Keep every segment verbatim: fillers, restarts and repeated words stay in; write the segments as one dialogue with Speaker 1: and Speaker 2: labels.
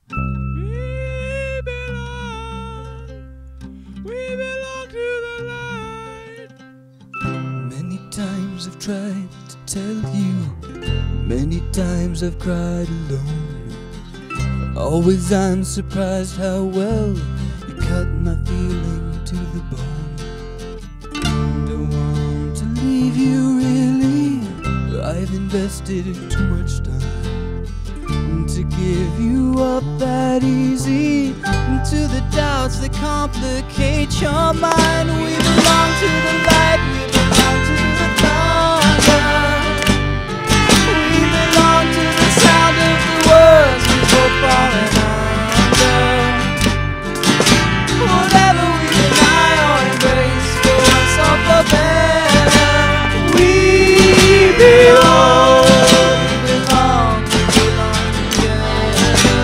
Speaker 1: We belong, we belong to the light.
Speaker 2: Many times I've tried to tell you, many times I've cried alone. Always I'm surprised how well you cut my feeling to the bone. Don't want to leave you really, I've invested too much time to give you up that easy, to the doubts that complicate your mind. We belong to the light, we belong to the thunder. We belong to the sound of the words we both falling under. Whatever we deny or embrace, for us or for better, we belong, we belong, we belong together.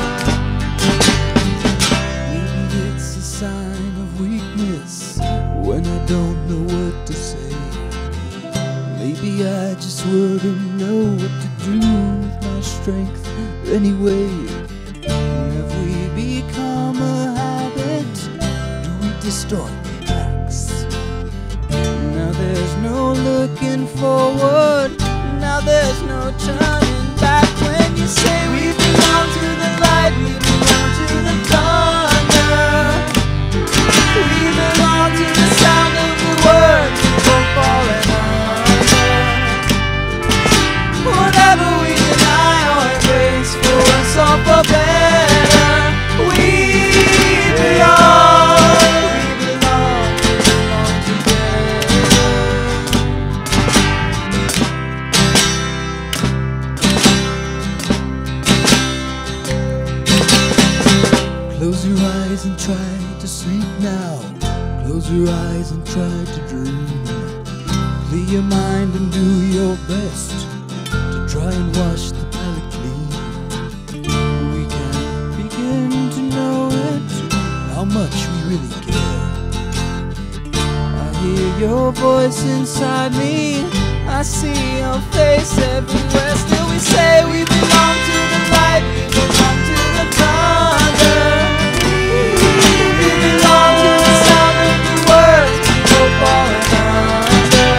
Speaker 2: Maybe it's a sign of weakness when I don't know what to say. Maybe I just wouldn't know what to do with my strength anyway. Have we become a habit? Do we distort the facts? Now there's no looking forward, now there's no turning back. When you say we belong to the light, we belong to the thunder. We belong to the sound of the words we both falling under. Whatever we deny or embrace, for us or for better, we belong, we belong, we belong together. Close your eyes and try to sleep now. Close your eyes and try to dream. Clear your mind and do your best to try and wash the palate clean. We can begin to know it, how much we really care. I hear your voice inside me, I see your face everywhere. Still we say we belong to the light, we belong to the thunder. We belong to the sound of the words we both falling under.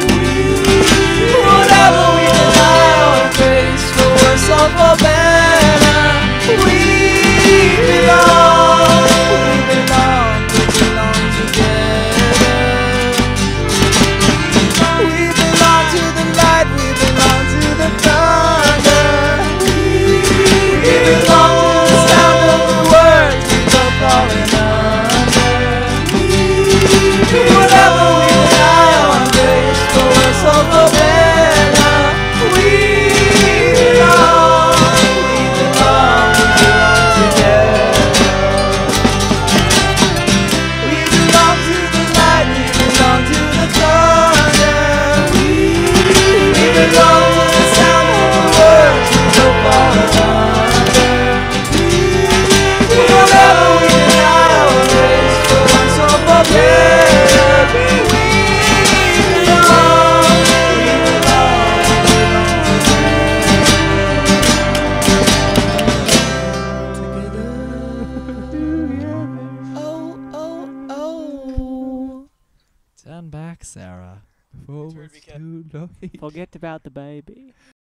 Speaker 2: Whatever we deny or embrace, for worse or for better, we belong, we belong, we belong together. We belong to the light, we belong to the thunder. We belong to the sound of the words we both falling under. Whatever we deny or embrace, for worse or for better, we belong, we belong, we belong together. We belong to the light, we belong to the thunder. We belong to the sound of the words we both falling under. Whatever we deny or embrace, for once or for better, we belong, we belong, we belong together. Oh, oh, oh.
Speaker 1: Turn back, Sarah, before
Speaker 3: Turn
Speaker 1: it's
Speaker 3: we can-
Speaker 1: too late.
Speaker 4: Forget about the baby.